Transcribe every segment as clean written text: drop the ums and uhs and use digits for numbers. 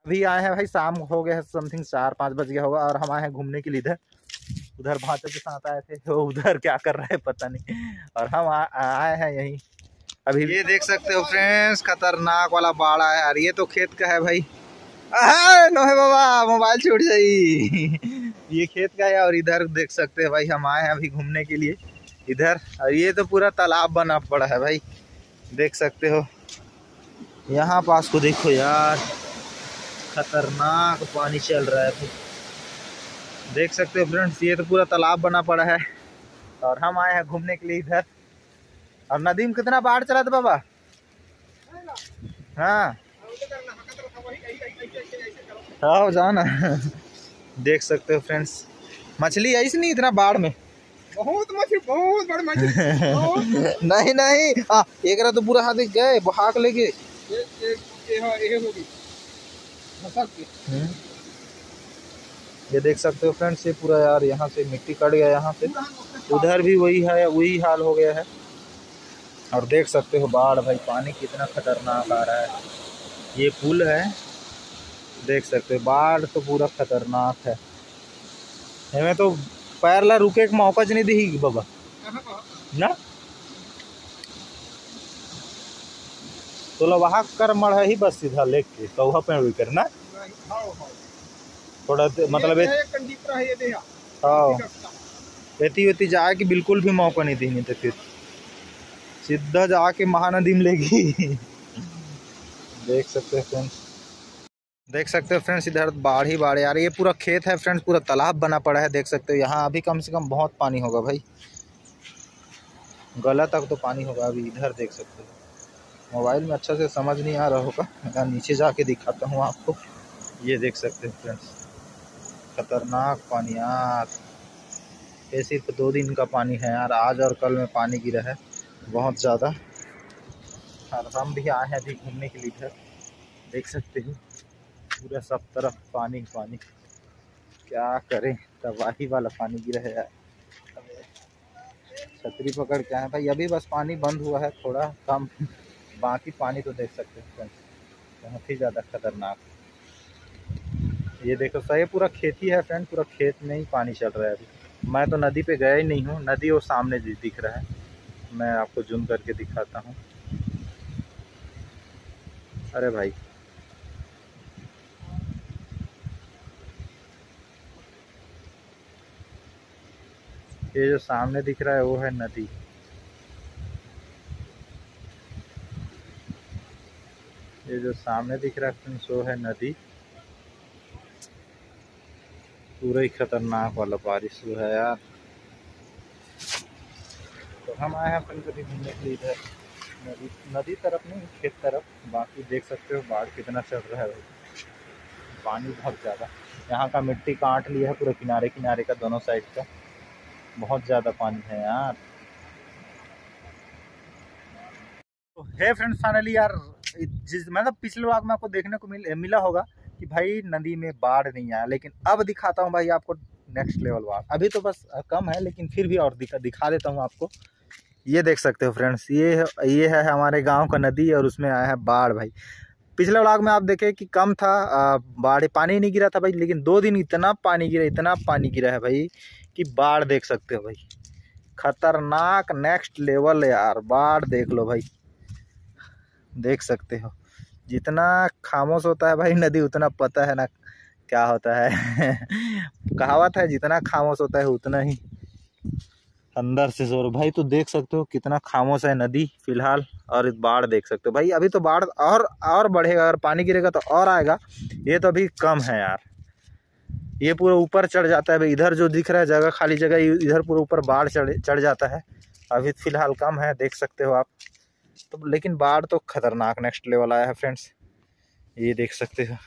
अभी आए हैं भाई, शाम हो गया है, समथिंग 4-5 बज गया होगा, और हम आए हैं घूमने के लिए इधर। उधर भाषा के साथ आए थे, तो उधर क्या कर रहे हैं पता नहीं, और हम आए हैं यहीं अभी। ये देख सकते हो फ्रेंड्स, खतरनाक वाला बाढ़ आया यार। ये तो खेत का है भाई। नोहे बाबा, मोबाइल छूट जाई। ये खेत का है, और इधर देख सकते हैं भाई, हम आए हैं अभी घूमने के लिए इधर। और ये तो पूरा तालाब बना पड़ा है भाई, देख सकते हो। यहाँ पास को देखो यार, खतरनाक पानी चल रहा है भाई, देख सकते हो फ्रेंड्स। ये तो पूरा तालाब बना पड़ा है, और हम आए हैं घूमने के लिए इधर। और नदी में कितना बाढ़ चला था बाबा? हाँ हाँ, जाओ ना। देख सकते हो फ्रेंड्स, मछली आई नहीं इतना बाढ़ में, बहुत मछली, बहुत बड़ी मछली। नहीं नहीं, एक तो पूरा हाथ गए बहाक लेके। ये देख सकते हो फ्रेंड्स, ये पूरा यार यहाँ से मिट्टी कट गया, यहाँ से उधर भी वही है, वही हाल हो गया है। और देख सकते हो बाढ़ भाई, पानी कितना खतरनाक आ रहा है। ये पुल है, देख सकते हो, बाढ़ तो पूरा खतरनाक है। हमें तो पैर ला रुके के मौका नहीं दी बाबा ना, तो लो वहाँ कर मर ही बस सीधा लेके तो वहाँ पे रुक करना थोड़ा मतलब हाँ, एती वेती जाए कि बिल्कुल भी मौका नहीं दी, नहीं तो फिर सीधा जाके महानदी में लेगी। देख सकते हो फ्रेंड्स, देख सकते हो फ्रेंड्स, इधर बाढ़ ही बाढ़ यार। ये पूरा खेत है फ्रेंड्स, पूरा तालाब बना पड़ा है, देख सकते हो। यहाँ अभी कम से कम बहुत पानी होगा भाई, गला तक तो पानी होगा अभी। इधर देख सकते हो, मोबाइल में अच्छा से समझ नहीं आ रहा होगा, मैं नीचे जाके दिखाता हूँ आपको। ये देख सकते हो फ्रेंड्स, खतरनाक पानी यार। ये सिर्फ 2 दिन का पानी है यार, आज और कल में पानी गिरा है बहुत ज़्यादा। और हम भी आए हैं अभी घूमने के लिए इधर, देख सकते हो पूरा सब तरफ पानी पानी, क्या करें, तबाही वाला पानी गिरा है यार। छतरी पकड़ के आए भाई, अभी बस पानी बंद हुआ है थोड़ा कम, बाकी पानी तो देख सकते हो फ्रेंड्स, बहुत ही ज़्यादा खतरनाक। ये देखो सही, पूरा खेती है फ्रेंड, पूरा खेत में ही पानी चल रहा है अभी। मैं तो नदी पे गया ही नहीं हूँ, नदी वो सामने दिख रहा है, मैं आपको जूम करके दिखाता हूँ। अरे भाई, ये जो सामने दिख रहा है वो है नदी। ये जो सामने दिख रहा है फ्रेंड्स वो है नदी। पूरा ही खतरनाक वाला बारिश हुआ है यार। तो हम आए हैं अपन कभी घूमने के लिए इधर, नदी तरफ नहीं, खेत तरफ। बाकी देख सकते हो बाढ़ कितना चल रहा है भाई, पानी बहुत ज़्यादा। यहाँ का मिट्टी काट लिया है पूरा, किनारे किनारे का, दोनों साइड का, बहुत ज़्यादा पानी है यार। तो है फ्रेंड्स फाइनली यार, जिस मतलब पिछले वाक में आपको देखने को मिला होगा कि भाई नदी में बाढ़ नहीं आया, लेकिन अब दिखाता हूँ भाई आपको नेक्स्ट लेवल वाक। अभी तो बस कम है, लेकिन फिर भी और दिखा देता हूँ आपको। ये देख सकते हो फ्रेंड्स, ये है हमारे गांव का नदी, और उसमें आया है बाढ़ भाई। पिछले व्लॉग में आप देखे कि कम था बाढ़, पानी नहीं गिरा था भाई, लेकिन 2 दिन इतना पानी गिरा, इतना पानी गिरा है भाई कि बाढ़ देख सकते हो भाई, खतरनाक नेक्स्ट लेवल यार। बाढ़ देख लो भाई, देख सकते हो। जितना खामोश होता है भाई नदी, उतना पता है ना क्या होता है। कहावत है, जितना खामोश होता है उतना ही अंदर से जोर भाई। तो देख सकते हो कितना खामोश है नदी फिलहाल। और बाढ़ देख सकते हो भाई, अभी तो बाढ़ और बढ़ेगा, अगर पानी गिरेगा तो और आएगा। ये तो अभी कम है यार, ये पूरा ऊपर चढ़ जाता है भाई। इधर जो दिख रहा है जगह, खाली जगह, इधर पूरा ऊपर बाढ़ चढ़ जाता है। अभी फिलहाल कम है, देख सकते हो आप। तो लेकिन बाढ़ तो खतरनाक नेक्स्ट लेवल आया है फ्रेंड्स, ये देख सकते हो।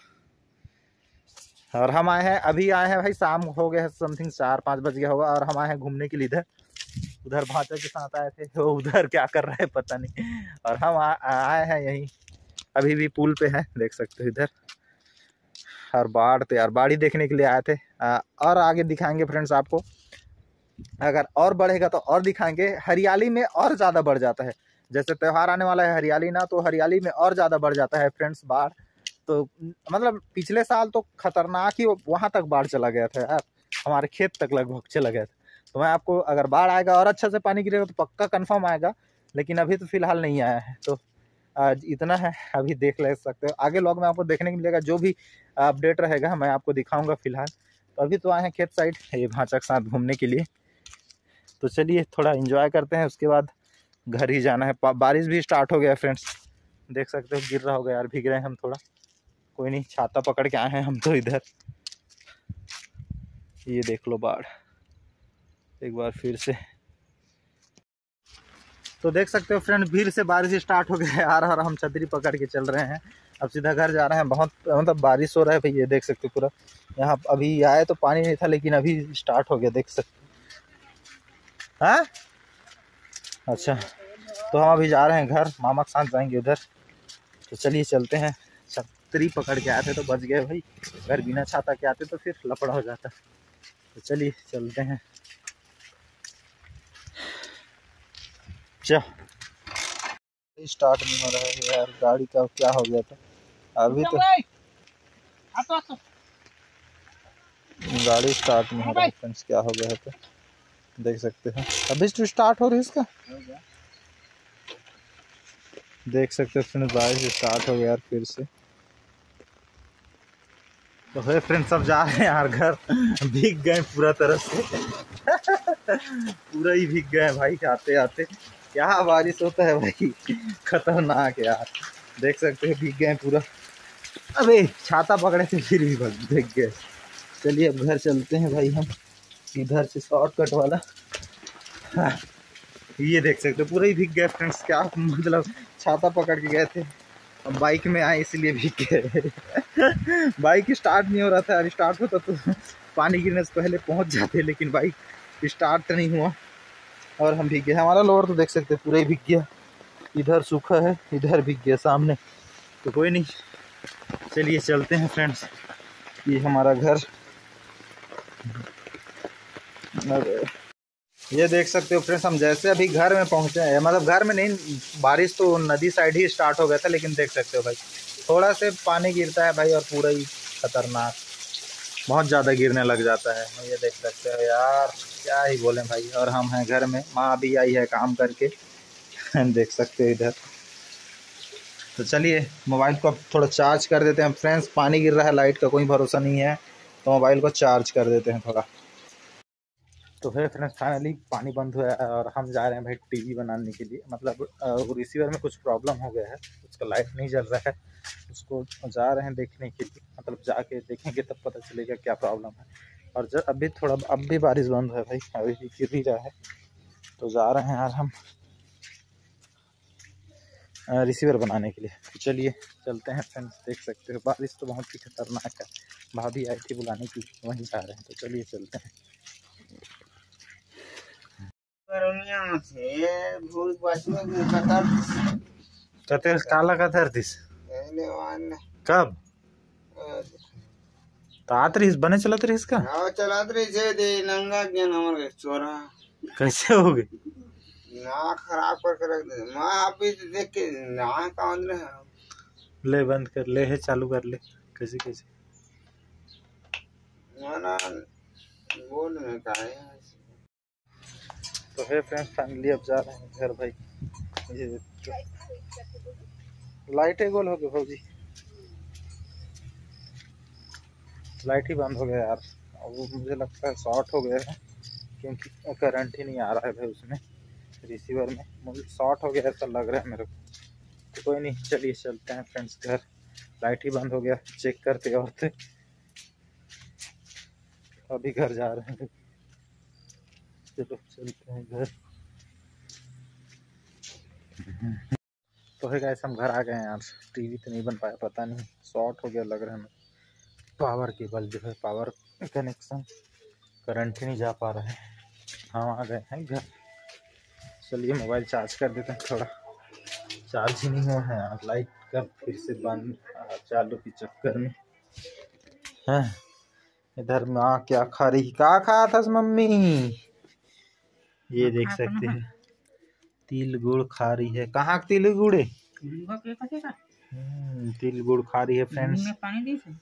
और हम अभी आए हैं भाई, शाम हो गया है, समथिंग 4-5 बज गया होगा, और हम आए हैं घूमने के लिए इधर। उधर भाषा के साथ आए थे, तो उधर क्या कर रहे हैं पता नहीं। और हम आए हैं यहीं, अभी भी पुल पे हैं, देख सकते हो इधर। और बाढ़ तो यार, बाढ़ ही देखने के लिए आए थे। और आगे दिखाएंगे फ्रेंड्स आपको, अगर और बढ़ेगा तो और दिखाएंगे। हरियाली में और ज़्यादा बढ़ जाता है, जैसे त्यौहार आने वाला है हरियाली ना, तो हरियाली में और ज़्यादा बढ़ जाता है फ्रेंड्स बाढ़। तो मतलब पिछले साल तो खतरनाक ही वहां तक बाढ़ चला गया था यार, हमारे खेत तक लगभग चला गया था। तो मैं आपको, अगर बाढ़ आएगा और अच्छा से पानी गिरेगा तो पक्का कंफर्म आएगा, लेकिन अभी तो फिलहाल नहीं आया है। तो आज इतना है, अभी देख ले सकते हो, आगे लॉग में आपको देखने को मिलेगा, जो भी अपडेट रहेगा मैं आपको दिखाऊंगा। फिलहाल तो अभी तो आए हैं खेत साइड ये भांचा के साथ घूमने के लिए। तो चलिए थोड़ा एंजॉय करते हैं, उसके बाद घर ही जाना है। बारिश भी स्टार्ट हो गया है फ्रेंड्स, देख सकते हो, गिर रहा होगा यार, भीग रहे हैं हम थोड़ा, कोई नहीं, छाता पकड़ के आए हैं हम तो इधर। ये देख लो बाढ़ एक बार फिर से। तो देख सकते हो फ्रेंड, फिर से बारिश स्टार्ट हो गया है यार, और हम छतरी पकड़ के चल रहे हैं। अब सीधा घर जा रहे हैं, बहुत मतलब बारिश हो रहा है भाई, ये देख सकते हो पूरा। यहाँ अभी आए तो पानी नहीं था, लेकिन अभी स्टार्ट हो गया, देख सकते। हाँ अच्छा, तो हम अभी जा रहे हैं घर, मामा के साथ जाएंगे उधर। तो चलिए चलते हैं। छतरी पकड़ के आए थे तो बच गए भाई, घर बिना छाता के आते तो फिर लफड़ा हो जाता। तो चलिए चलते हैं। स्टार्ट नहीं हो रहा है यार, गाड़ी का क्या हो गया था अभी तो, गाड़ी स्टार्ट नहीं हो रहा है फ्रेंड्स, क्या हो गया है तो देख सकते हैं। अभी तो स्टार्ट हो रही है इसका, देख सकते हो फ्रेंड्स, बारिश स्टार्ट हो गया यार फिर से। तो है फ्रेंड्स, सब जा रहे हैं यार घर, भीग गए पूरा तरह से पूरा ही भीग गए भाई, आते आते। क्या बारिश होता है भाई, खतरनाक यार, देख सकते हैं भीग गए पूरा। अबे छाता पकड़े थे फिर भी भीग गए। चलिए अब घर चलते हैं भाई हम, इधर से शॉर्टकट वाला। हाँ, ये देख सकते हो पूरा ही भीग गए फ्रेंड्स, क्या मतलब छाता पकड़ के गए थे, अब बाइक में आए इसलिए भीग गए बाइक स्टार्ट नहीं हो रहा था यार, स्टार्ट होता तो पानी गिरने से पहले पहुंच जाते, लेकिन बाइक स्टार्ट नहीं हुआ और हम भीग गए। हमारा लोअर तो देख सकते हैं पूरा ही भीग गया, इधर सूखा है, इधर भीग गया सामने। तो कोई नहीं, चलिए चलते हैं फ्रेंड्स, ये हमारा घर। ये देख सकते हो फ्रेंड्स, हम जैसे अभी घर में पहुंचे हैं, मतलब घर में नहीं, बारिश तो नदी साइड ही स्टार्ट हो गया था, लेकिन देख सकते हो भाई थोड़ा से पानी गिरता है भाई और पूरा ही खतरनाक, बहुत ज़्यादा गिरने लग जाता है। ये देख सकते हो यार, क्या ही बोलें भाई। और हम हैं घर में, माँ भी आई है काम करके देख सकते हो इधर। तो चलिए मोबाइल को अब थोड़ा चार्ज कर देते हैं फ्रेंड्स, पानी गिर रहा है, लाइट का कोई भरोसा नहीं है, तो मोबाइल को चार्ज कर देते हैं थोड़ा। तो है फ्रेंड्स, फाइनली पानी बंद हुआ है और हम जा रहे हैं भाई टीवी बनाने के लिए। मतलब रिसीवर में कुछ प्रॉब्लम हो गया है, उसका लाइट नहीं जल रहा है, उसको जा रहे हैं देखने के लिए। मतलब जाके देखेंगे तब पता चलेगा क्या प्रॉब्लम है। और जब अभी थोड़ा, अब भी बारिश बंद है भाई, अभी भी गिर ही रहा है। तो जा रहे हैं यार हम रिसीवर बनाने के लिए। तो चलिए चलते हैं फ्रेंड्स, देख सकते हो बारिश तो बहुत ही खतरनाक है। भाभी आई थी बुलाने की, वहीं जा रहे हैं। तो चलिए चलते हैं। कतेर काला कतर दिस कब तातरीस बने चलत रही इसका चलात रही से दे नंगा ज्ञान हमारे चोरा कैसे हो गई, ना खराब करके रख दे। मैं अभी देख के ना कांद रहे ले बंद कर ले, है चालू कर ले, कैसे कैसे ना बोल में का है। तो है फ्रेंड्स, फाइनली अब जा रहे हैं घर भाई। ये लाइटें गोल हो गई भाजी, लाइट ही बंद हो गया यार। वो मुझे लगता है शॉर्ट हो गया है, क्योंकि करंट ही नहीं आ रहा है भाई उसमें, रिसीवर में। मुझे शॉर्ट हो गया ऐसा लग रहा है मेरे को। तो कोई नहीं, चलिए चलते हैं फ्रेंड्स घर, लाइट ही बंद हो गया, चेक करते और थे। अभी घर जा रहे हैं, चलो चलते हैं घर। तो है गाइस, हम घर आ गए हैं यार। टीवी तो नहीं बन पाया, पता नहीं शॉर्ट हो गया लग रहा है हमें। पावर केबल जो है, पावर कनेक्शन, करंट ही नहीं जा पा रहा है। हम आ गए हैं घर। चलिए मोबाइल चार्ज कर देते हैं, थोड़ा चार्ज ही नहीं हुआ है यार, लाइट का फिर से बंद चालू के चक्कर में है। इधर माँ क्या खा रही, क्या खाया था मम्मी, ये देख सकते हैं तिल गुड़ खा रही है। कहाँ तिल गुड़ है, तिल गुड़ खा रही है फ्रेंड्स। में पानी दी से।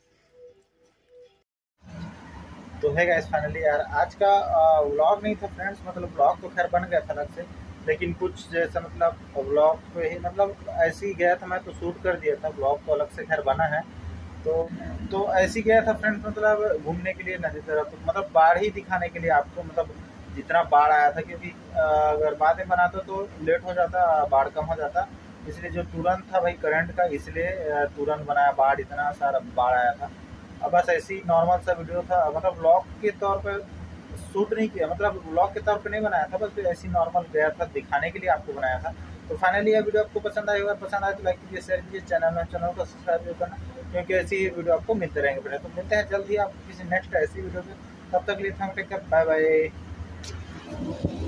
तो है गाइस फाइनली यार आज का व्लॉग नहीं था फ्रेंड्स, मतलब व्लॉग तो खैर बन गया था अलग से, लेकिन कुछ जैसा मतलब व्लॉग पे ही मतलब ऐसे ही गया था, मैं तो शूट कर दिया था, व्लॉग तो अलग से खैर बना है। तो ऐसे ही गया था फ्रेंड्स, मतलब घूमने के लिए नदी तरफ, तो मतलब बाढ़ ही दिखाने के लिए आपको, मतलब जितना बाढ़ आया था, क्योंकि अगर बाद में बनाता तो लेट हो जाता, बाढ़ कम हो जाता, इसलिए जो तुरंत था भाई करंट का, इसलिए तुरंत बनाया, बाढ़ इतना सारा बाढ़ आया था। अब बस ऐसी नॉर्मल सा वीडियो था, मतलब व्लॉग के तौर पे शूट नहीं किया, मतलब व्लॉग के तौर पे नहीं बनाया था, बस ऐसी नॉर्मल गया था दिखाने के लिए आपको बनाया था। तो फाइनली यह वीडियो आपको पसंद आएगा, पसंद आए तो लाइक कीजिए, शेयर कीजिए, चैनल को सब्सक्राइब करना, क्योंकि ऐसी ही वीडियो आपको मिलते रहेंगे। तो मिलते हैं जल्द ही आपको किसी नेक्स्ट ऐसी वीडियो में, तब तक के लिए थैंक यू, बाय बाय।